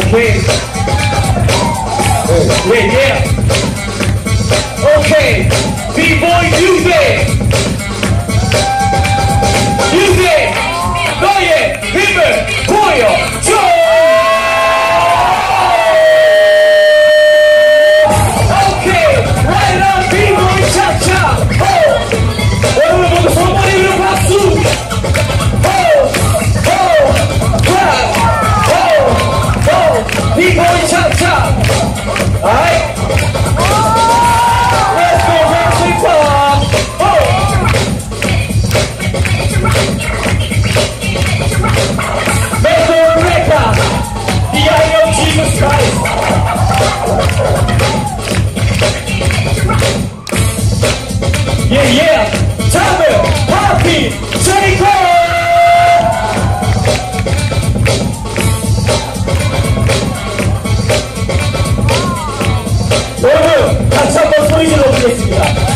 Okay. Yeah, yeah. Okay. B-boy music. Music. 너의 힘을 보여줘. Okay. Right on B-boy cha-cha. 여러분 모두 손머리 위로 박수. B-boy cha-cha. Alright. Let's go Hershey Park. Mental Record. The eye of Jesus Christ. Yeah, yeah. Tamil Party Jacob. 여러분 같이 한번 소리 질러 보겠습니다.